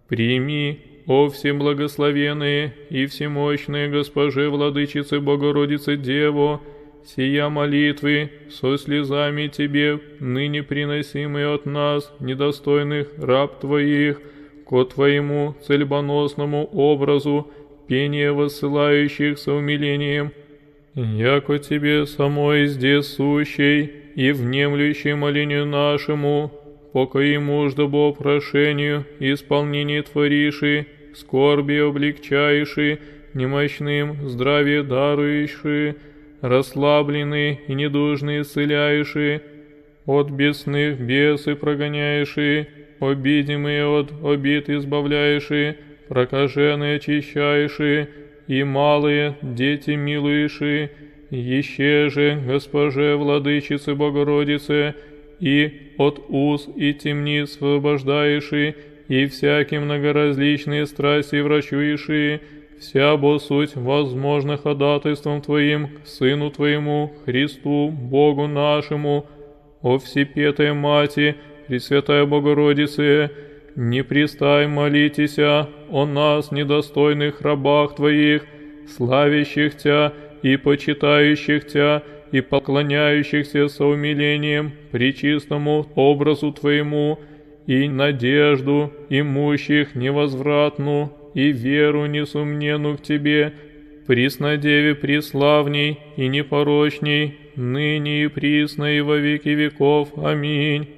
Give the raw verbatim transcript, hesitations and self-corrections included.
Прими, о всеблагословенные и всемощные Госпоже Владычице Богородице Дево, сия молитвы со слезами Тебе, ныне приносимые от нас, недостойных раб Твоих, ко Твоему цельбоносному образу, пение воссылающих со умилением, яко Тебе самой здесь сущей и внемлющей молению нашему, покои мужда бо прошению, исполнение твориши, скорби облегчаеши, немощным здравие даруеши, расслабленный и недужный исцеляеши, от бесных бесы прогоняеши, обидимые от обид избавляеши, прокаженные очищаеши, и малые дети милуеши, еще же, Госпоже Владычице Богородице, и от уз и темниц освобождаеши, и всякие многоразличные страсти врачуеши, вся бо суть возможна ходатайством Твоим к Сыну Твоему, Христу, Богу нашему, о Всепетая Мати, Пресвятая Богородице, не пристай молитеся о нас, недостойных рабах Твоих, славящих Тя и почитающих Тя, и поклоняющихся со умилением пречистому образу Твоему, и надежду имущих невозвратну, и веру несомненну к Тебе, Преснодеве преславней и непорочней, ныне и присно и во веки веков. Аминь.